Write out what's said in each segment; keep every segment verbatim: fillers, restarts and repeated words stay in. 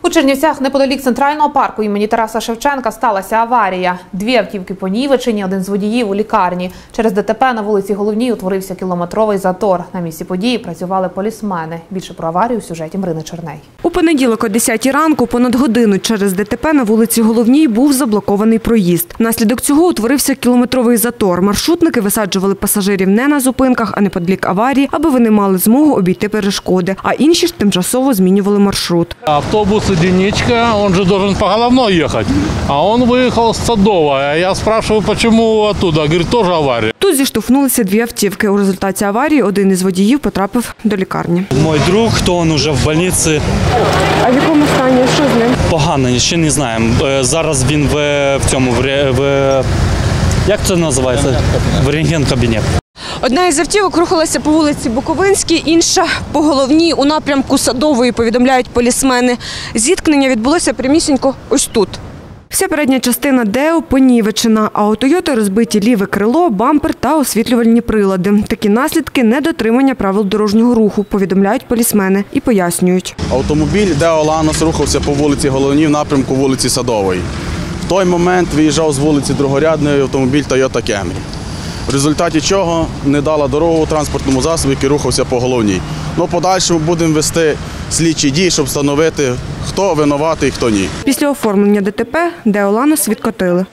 У Чернівцях неподалік центрального парку імені Тараса Шевченка сталася аварія. Дві автівки понівечені, один з водіїв у лікарні. Через ДТП на вулиці Головній утворився кілометровий затор. На місці події працювали полісмени. Більше про аварію у сюжеті Марини Черней. У понеділок о десятій ранку понад годину через ДТП на вулиці Головній був заблокований проїзд. Внаслідок цього утворився кілометровий затор. Маршрутники висаджували пасажирів не на зупинках, а неподалік аварії, аби вони мали змогу обійти перешкоди. А інші ж тимчасово змінювали маршрут. Автобус единичка, он же должен по Головной ехать, а он выехал с Садовой. Я спрашиваю, почему оттуда, говорит, тоже авария. Тут зіштовхнулися дві автівки. У результаті аварії один із водіїв потрапив до лікарні. Мой друг, то він вже в лікарні. А в якому стані? Що з ним? Погано, ще не знаємо. Зараз він в, в цьому, в, в, як це називається? В рентген-кабінет. Одна із автівок рухалася по вулиці Буковинській, інша – по Головній у напрямку Садової, повідомляють полісмени. Зіткнення відбулося прямісінько ось тут. Вся передня частина ДЕО понівечена, а у «Тойоти» розбиті ліве крило, бампер та освітлювальні прилади. Такі наслідки – недотримання правил дорожнього руху, повідомляють полісмени і пояснюють. Автомобіль ДЕО «Ланос» рухався по вулиці Головній в напрямку вулиці Садової. В той момент виїжджав з вулиці другорядної автомобіль «Тойота Кемрі», в результаті чого не дала дорогу транспортному засобу, який рухався по Головній. Ну, подальшому будемо вести слідчі дії, щоб встановити, хто винуватий, хто ні. Після оформлення ДТП ДЕО «Ланос» відкотили.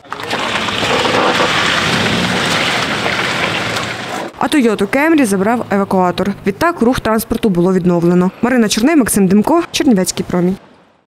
А «Тойоту Кемрі» забрав евакуатор. Відтак рух транспорту було відновлено. Марина Черней, Максим Демко, Чернівецький промінь.